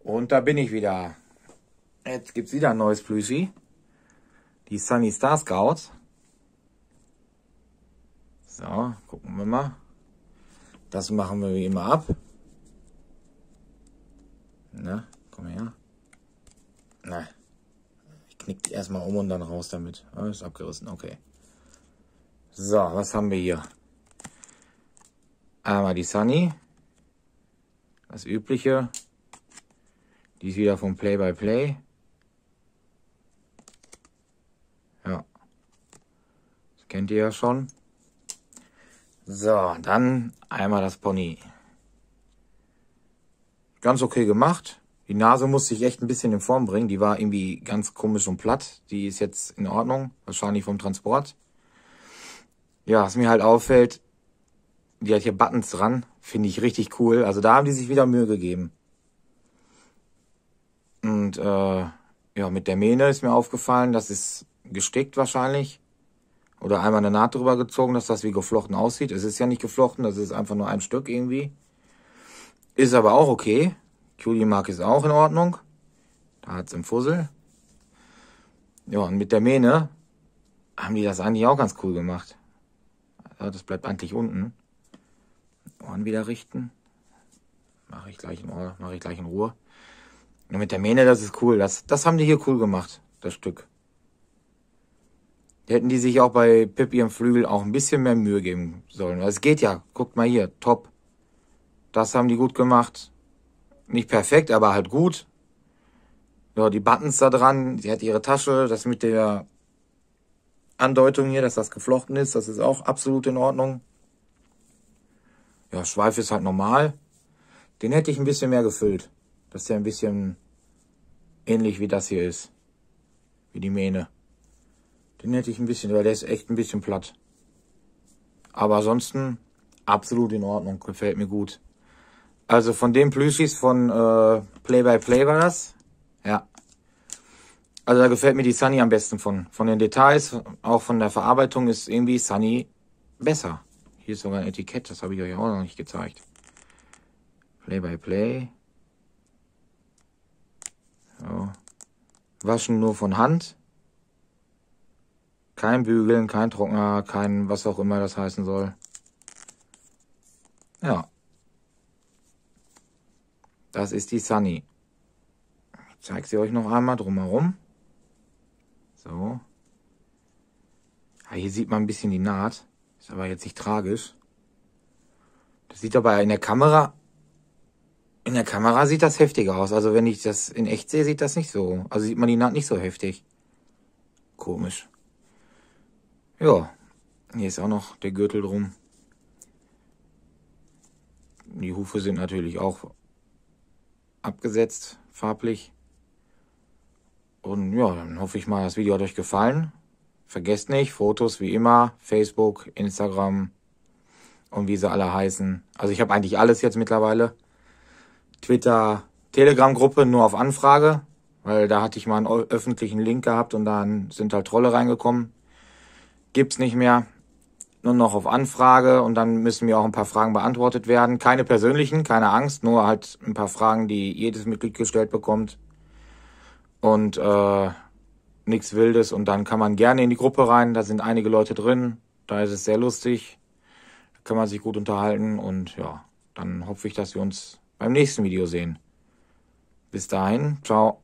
Und da bin ich wieder. Jetzt gibt's wieder ein neues Plüschi. Die Sunny Star Scouts. So, gucken wir mal. Das machen wir wie immer ab. Na, komm her. Na, ich knick die erstmal um und dann raus damit. Ah, ist abgerissen, okay. So, was haben wir hier? Einmal die Sunny. Das übliche. Die ist wieder vom Play-by-Play. Ja. Das kennt ihr ja schon. So, dann einmal das Pony. Ganz okay gemacht. Die Nase musste ich echt ein bisschen in Form bringen. Die war irgendwie ganz komisch und platt. Die ist jetzt in Ordnung. Wahrscheinlich vom Transport. Ja, was mir halt auffällt, die hat hier Buttons dran. Finde ich richtig cool. Also da haben die sich wieder Mühe gegeben. Und ja, mit der Mähne ist mir aufgefallen, das ist gestickt wahrscheinlich. Oder einmal eine Naht drüber gezogen, dass das wie geflochten aussieht. Es ist ja nicht geflochten, das ist einfach nur ein Stück irgendwie. Ist aber auch okay. Cutie Mark ist auch in Ordnung. Da hat es im Fussel. Ja, und mit der Mähne haben die das eigentlich auch ganz cool gemacht. Ja, das bleibt eigentlich unten. Ohren wieder richten. Mache ich gleich in Ruhe. Und mit der Mähne, das ist cool. Das haben die hier cool gemacht, das Stück. Hätten die sich auch bei Pippi im Flügel auch ein bisschen mehr Mühe geben sollen. Es geht ja. Guckt mal hier. Top. Das haben die gut gemacht. Nicht perfekt, aber halt gut. Ja, die Buttons da dran. Sie hat ihre Tasche. Das mit der Andeutung hier, dass das geflochten ist, das ist auch absolut in Ordnung. Ja, Schweif ist halt normal. Den hätte ich ein bisschen mehr gefüllt. Dass der ein bisschen ähnlich wie das hier ist. Wie die Mähne. Den hätte ich ein bisschen, weil der ist echt ein bisschen platt. Aber ansonsten absolut in Ordnung. Gefällt mir gut. Also von den Plüschis von Play-by-Play war das. Ja. Also da gefällt mir die Sunny am besten von. Von den Details, auch von der Verarbeitung ist irgendwie Sunny besser. Hier ist sogar ein Etikett, das habe ich euch auch noch nicht gezeigt. Play-by-Play. So. Waschen nur von Hand. Kein Bügeln, kein Trockner, kein was auch immer das heißen soll. Ja. Das ist die Sunny. Ich zeige sie euch noch einmal drumherum. So. Ja, hier sieht man ein bisschen die Naht. Ist aber jetzt nicht tragisch. Das sieht aber in der Kamera... In der Kamera sieht das heftiger aus. Also wenn ich das in echt sehe, sieht das nicht so. Also sieht man die Naht nicht so heftig. Komisch. Ja. Hier ist auch noch der Gürtel drum. Die Hufe sind natürlich auch abgesetzt, farblich. Und ja, dann hoffe ich mal, das Video hat euch gefallen. Vergesst nicht, Fotos wie immer, Facebook, Instagram und wie sie alle heißen. Also ich habe eigentlich alles jetzt mittlerweile. Twitter, Telegram-Gruppe nur auf Anfrage, weil da hatte ich mal einen öffentlichen Link gehabt und dann sind halt Trolle reingekommen. Gibt's nicht mehr. Nur noch auf Anfrage und dann müssen mir auch ein paar Fragen beantwortet werden. Keine persönlichen, keine Angst, nur halt ein paar Fragen, die jedes Mitglied gestellt bekommt. Und nichts Wildes und dann kann man gerne in die Gruppe rein, da sind einige Leute drin, da ist es sehr lustig, da kann man sich gut unterhalten und ja, dann hoffe ich, dass wir uns beim nächsten Video sehen. Bis dahin, ciao.